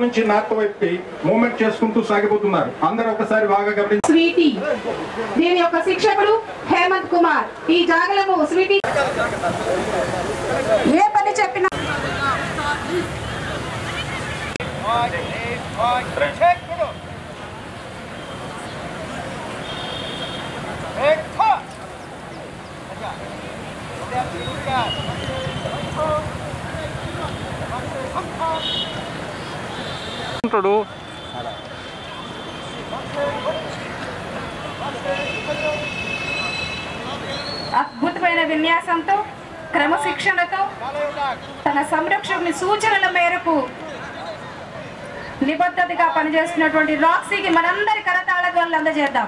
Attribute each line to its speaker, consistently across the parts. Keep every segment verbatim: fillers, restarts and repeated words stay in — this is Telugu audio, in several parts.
Speaker 1: నుంచి నార్త్ వైపుకి మూవ్మెంట్ చేసుకుంటూ సాగిపోతున్నారు. అందరూ ఒకసారి బాగా గమనించి.
Speaker 2: స్వీటీ దీని యొక్క శిక్షకుడు హేమంత్ కుమార్. ఈ జాగలము స్వీటీ ఏ పని చెప్పినా అద్భుతమైన విన్యాసంతో క్రమశిక్షణతో తన సంరక్షకుని సూచనల మేరకు నిబద్ధతగా పనిచేస్తున్నటువంటి రాక్సీకి మనందరి కరతాళ ధ్వనులు అందజేద్దాం.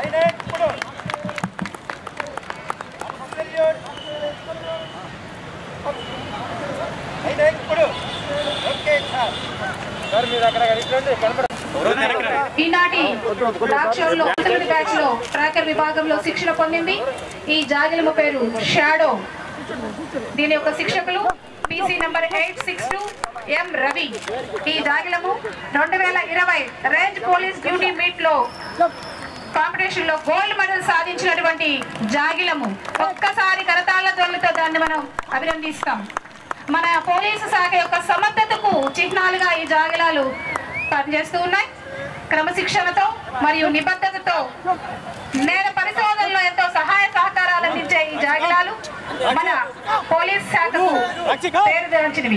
Speaker 2: ఈనాటి రాక్షసులో బ్యాచ్ లో ట్రాకర్ విభాగంలో శిక్షణ పొందింది. ఈ జాగిలము పేరు షాడో. దీని యొక్క శిక్షకులు PC number eight six two M Ravi. ఈ జాగిలము రెండు వేల ఇరవై రేంజ్ పోలీస్ డ్యూటీ మీట్ లో కాంపిటీషన్ లో గోల్డ్ మెడల్ సాధించినటువంటి జాగిలము. ఒక్కసారి కరతాళ ధ్వనులతో దాన్ని మనం అభినందిస్తాం. మన పోలీసు శాఖ యొక్క సమర్థతకు చిహ్నాలుగా ఈ జాగిలాలు పనిచేస్తూ ఉన్నాయి. క్రమశిక్షణతో మరియు నిబద్ధతతో నేర పరిశోధనలో ఎంతో సహాయ సహకారాలు అందించే ఈ జాగిలాలు మన పోలీస్ శాఖకు పేరుగాంచినవి.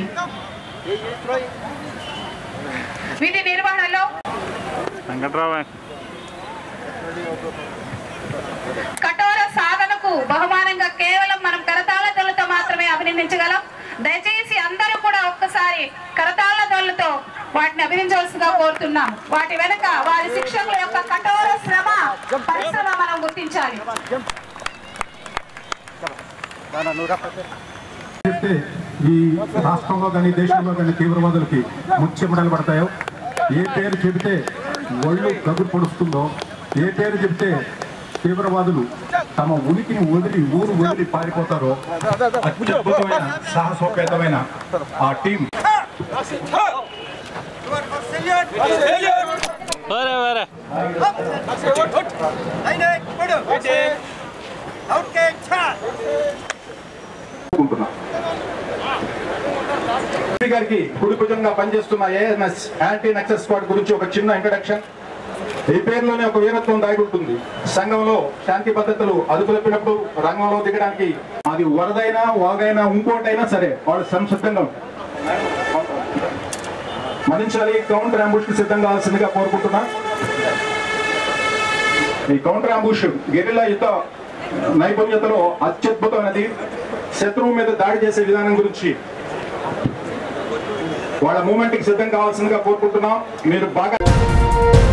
Speaker 2: విధి నిర్వహణలో కఠోర సాధనకు బహుమానంగా కేవలం మనం కరతాళ ధ్వనులతో మాత్రమే అభినందించగలం. దయచేసి అందరూ కూడా ఒక్కసారి కరతాళ ధ్వనులతో వాటిని అభినందించవలసిందిగా కోరుతున్నాం. వాటి వెనుక వారి శిక్షకుల యొక్క కఠోర శ్రమ పరిశ్రమ మనం గుర్తించాలి.
Speaker 1: ఈ రాష్ట్రంలో కానీ దేశంలో కానీ తీవ్రవాదులకి ముచ్చెమడలు పడతాయో, ఏ పేరు చెబితే ఒళ్ళు గగురు పొడుస్తుందో, ఏ పేరు చెబితే తీవ్రవాదులు తమ ఉనికిని వదిలి ఊరు వదిలి పారిపోతారో, అత్యద్భుతమైన సాహసోపేతమైన ఆ టీం గారికి కుడిభుజంగా పనిచేస్తున్న ఏఎన్ఎస్ యాంటీ నక్సల్ స్క్వాడ్ గురించి ఒక చిన్న ఇంట్రడక్షన్. ఈ పేరులోనే ఒక వీరత్వం దాగి ఉంటుంది. సంఘంలో శాంతి భద్రతలు అదుపులప్పినప్పుడు రంగంలో దిగడానికి అది వరదైనా వాగైనా ఇంకోటైనా సరే వాళ్ళు సంసిద్ధంగా మరించాలి. కౌంటర్ అంబుష్ కి సిద్ధం కావాల్సిందిగా కోరుకుంటున్నా. ఈ కౌంటర్ అంబుష్ గెరిల్లా యుద్ధ నైపుణ్యతలో అత్యద్భుతమైనది. శత్రువు మీద దాడి చేసే విధానం గురించి వాళ్ళ మూమెంట్ కి సిద్ధం కావాల్సిందిగా కోరుకుంటున్నాం. మీరు బాగా